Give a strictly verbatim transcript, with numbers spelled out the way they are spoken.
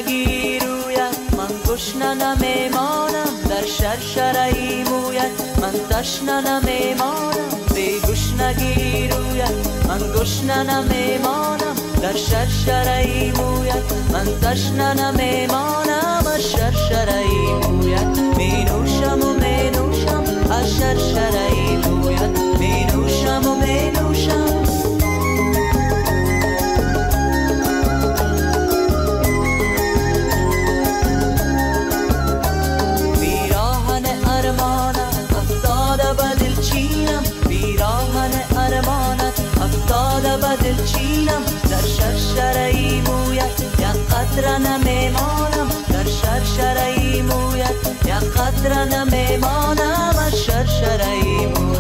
گشنگی رویت من گشنه نمیمانم، در شرشره مویت من تشنه نمیمانم. بی گشنگی رویت من گشنه نمیمانم، در شرشره مویت من تشنه نمیمانم. از شرشره مویت می نوشم و می نوشم، از شرشره مویت می نوشم و می نوشم. بیراهن ارمانت افتاده به دلچینم، بیراهن ارمانت افتاده به دلچینم. در شرشره مویت یک قطره نمیمانم، در شرشره مویت یک قطره نمیمانم. از شرشره مویت